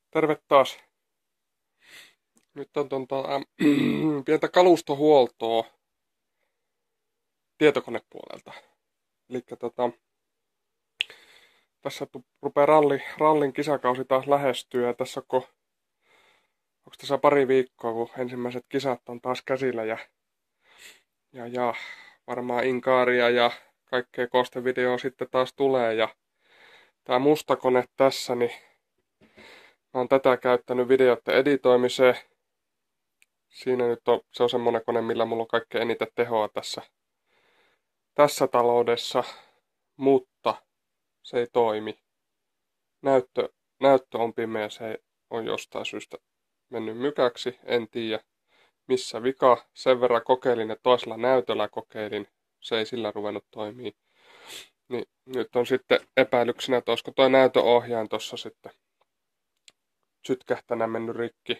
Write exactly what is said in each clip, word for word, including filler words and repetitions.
Terve taas. Nyt on tuota, äh, pientä kalustohuoltoa tietokonepuolelta. Eli tota, tässä tu, rupeaa ralli, rallin kisakausi taas lähestyä. Ja tässä onko, onko tässä pari viikkoa, kun ensimmäiset kisat on taas käsillä. Ja, ja, ja varmaan inkaaria ja kaikkea kostevideoa sitten taas tulee. Ja tää musta kone tässä, niin mä oon tätä käyttänyt videoiden editoimiseen. Siinä nyt on, se on semmonen kone, millä mulla on kaikkein eniten tehoa tässä, tässä taloudessa, mutta se ei toimi. Näyttö, näyttö on pimeä, se on jostain syystä mennyt mykäksi, en tiedä missä vika. Sen verran kokeilin, että toisella näytöllä kokeilin, se ei sillä ruvennut toimii. Niin nyt on sitten epäilyksenä, että olisiko toi näytöohjaain tossa sitten sytkähtänä mennyt rikki.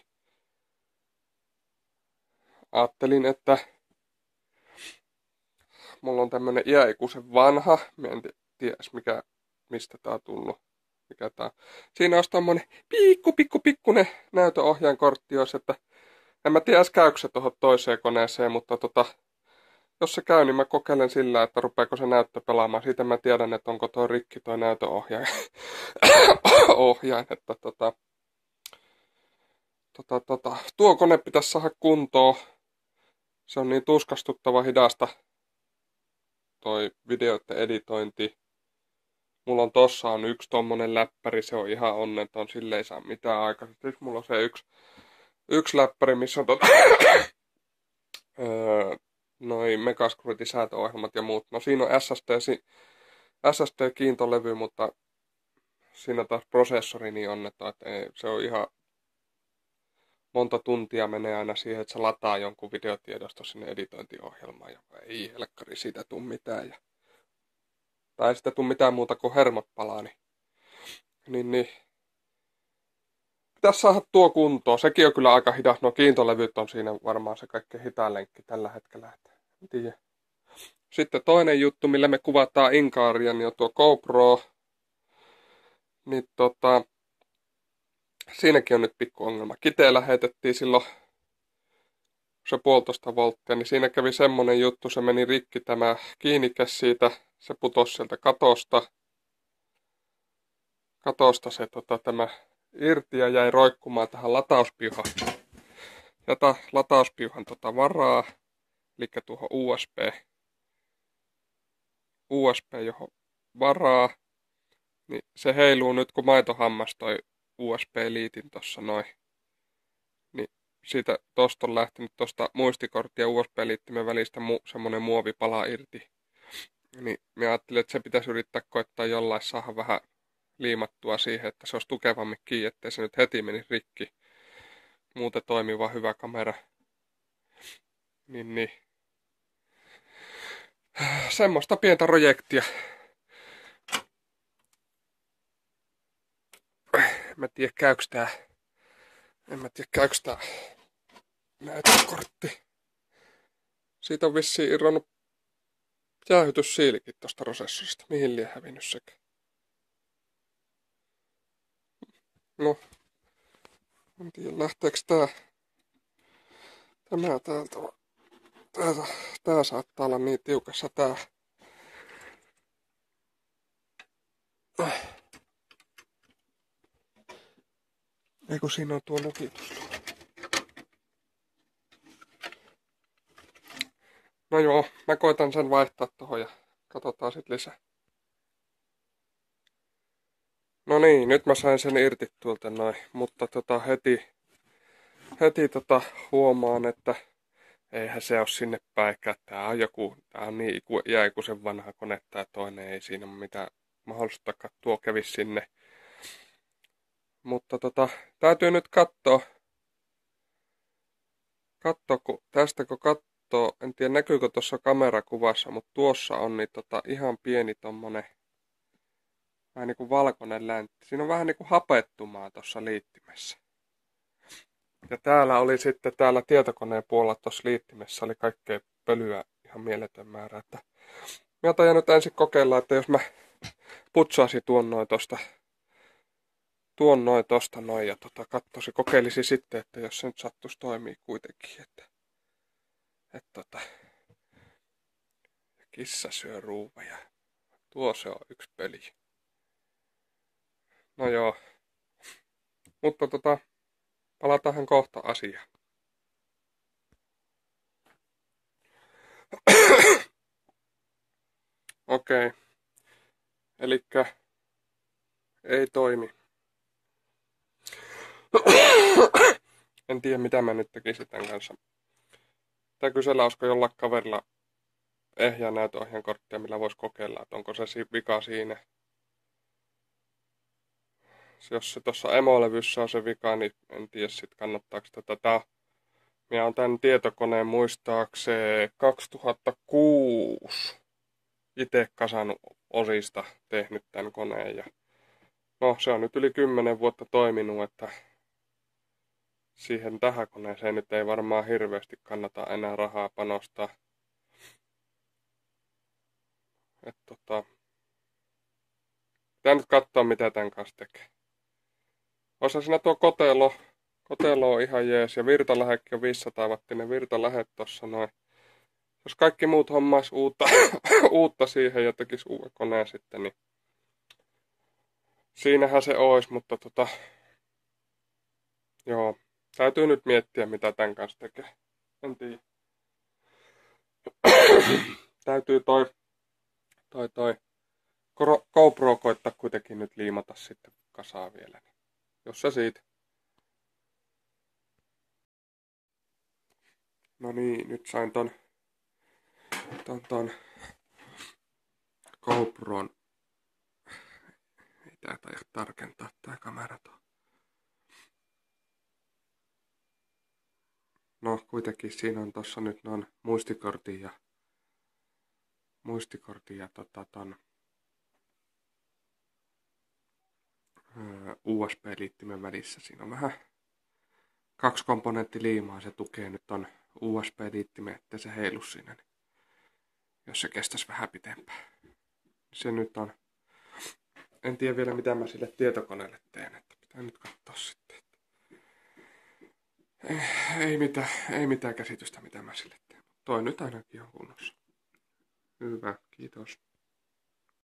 Ajattelin, että mulla on tämmönen iäikuisen vanha, mä en tiedä mikä, mistä tää on tullut. Mikä tää on. Siinä olisi tommonen pikku, pikku, pikkunen näytöohjainkortti, jos, että en mä tiedä käykö se tuohon toiseen koneeseen, mutta tota, jos se käy, niin mä kokeilen sillä, että rupeako se näyttö pelaamaan. Siitä mä tiedän, että onko toi rikki toi näytöohjain. Ohjain, että tota, tota, tota, tuo kone pitäisi saada kuntoon. Se on niin tuskastuttava hidasta toi videoiden editointi. Mulla on tossa on yksi tommonen läppäri, se on ihan onneton, sille ei saa mitään aikaisemmin. Siis mulla on se yksi, yksi läppäri, missä on tota, öö, noi Megascrutin säätöohjelmat ja muut. No siinä on S S D, S S D-kiintolevy, mutta siinä taas prosessori niin onneton, että ei, se on ihan monta tuntia menee aina siihen, että se lataa jonkun videotiedosto sinne editointiohjelmaan, ja ei helkkari siitä tuu mitään. Ja tai ei sitä tuu mitään muuta kuin hermot palaa, niin, niin, niin. Pitäisi saada tuo kuntoon. Sekin on kyllä aika hidas. No kiintolevyt on siinä varmaan se kaikkein hitain lenkki tällä hetkellä. En tiedä. Sitten toinen juttu, millä me kuvataan inkaaria, niin on tuo GoPro. Niin tota, siinäkin on nyt pikku ongelma. Kiteellä heitettiin silloin se puolitoista volttia, niin siinä kävi semmonen juttu, se meni rikki tämä kiinnikäs siitä, se putosi sieltä katosta. Katosta se tota, tämä irti ja jäi roikkumaan tähän latauspiuhaan. Jata latauspiuhan tota varaa, eli tuohon U S B, U S B johon varaa, niin se heiluu nyt kun maitohammas toi U S B-liitin tossa noin. Niin siitä tosta on lähtenyt tosta muistikortti ja U S B-liittimen välistä mu semmonen muovipala irti. Niin mä ajattelin, että se pitäisi yrittää koittaa jollain saada vähän liimattua siihen, että se olisi tukevammin kiinni, ettei se nyt heti menisi rikki. Muuten toimiva hyvä kamera. Niin, niin. Semmoista pientä projektia. En mä tiedä käykö tää. En mä tiedä käykö tää näytökortti. Siitä on vissiin irronnut jäähytyssiilikin tosta prosessorista. Mihin liian hävinnyt sekä? No. En tiedä lähteekö tää. Tämä täältä on. Tää, tää saattaa olla niin tiukassa tää. Ei kun siinä on tuo lukitus. No joo, mä koitan sen vaihtaa tohon ja katsotaan sit lisää. No niin, nyt mä sain sen irti tuolta noin, mutta tota heti, heti tota huomaan, että eihän se oo sinne päinkään. Tää on joku, tää on niin iäikuisen vanha kone, tää toinen ei siinä mitään mahdollisuutta, tuo kävis sinne. Mutta tota, täytyy nyt kattoo, kattoo kun, tästä kun kattoo, en tiedä näkyykö tuossa kamerakuvassa, mutta tuossa on niin tota ihan pieni tommonen, vähän niinku valkoinen läntti. Siinä on vähän niinku hapettumaa tuossa liittimessä. Ja täällä oli sitten täällä tietokoneen puolella tuossa liittimessä oli kaikkea pölyä ihan mieletön määrä. Että mä otan nyt ensin kokeilla, että jos mä putsaisin tuon noin tosta tuon noin tosta noin ja tota, katsoisin, kokeilisin sitten, että jos se nyt sattuisi toimii kuitenkin, että, että tota, kissa syö ruuveja. Tuo se on yksi peli. No joo, mutta tota, palataan kohta asiaan. Okei, okay. Elikkä ei toimi. En tiedä mitä mä nyt tekisin tämän kanssa. Tää kysellä, olisiko jollain kaverilla ehjä näytöohjeen korttia, millä voisi kokeilla, että onko se vika siinä. Jos se tuossa emolevyssä on se vika, niin en tiedä sit kannattaako tätä. Tää, minä on tämän tietokoneen muistaakseen kaksituhattakuusi itse kasannut osista tehnyt tämän koneen. Ja no se on nyt yli kymmenen vuotta toiminut, että siihen tähän koneeseen nyt ei varmaan hirveästi kannata enää rahaa panostaa. Että tota, pitää nyt katsoa mitä tämän kanssa tekee. Osa siinä tuo kotelo, kotelo on ihan jees ja virtalähekki on viisisataa wattinen virtalähe tossa noin. Jos kaikki muut hommais uutta, uutta siihen ja tekis uuden koneen sitten, niin siinähän se ois, mutta tota, joo, täytyy nyt miettiä mitä tämän kanssa tekee. En tiedä. Täytyy toi, toi, toi GoPro koittaa kuitenkin nyt liimata sitten kasaan vielä. Jos se siitä. No niin, nyt sain ton, ton, ton GoPron. Ei tää taida tarkentaa tää kamera tuo. No kuitenkin siinä on tossa nyt noin muistikortin ja muistikortin ja tota ton U S B-liittimen välissä. Siinä on vähän kaksi komponenttiliimaa. Se tukee nyt ton U S B-liittimen, ettei se heilu siinä. Niin jos se kestäisi vähän pitempään. Se nyt on. En tiedä vielä mitä mä sille tietokoneelle teen. Että pitää nyt katsoa sitten. Ei, ei, mitään, ei mitään käsitystä mitä mä sille teen. Toi nyt ainakin on kunnossa. Hyvä, kiitos.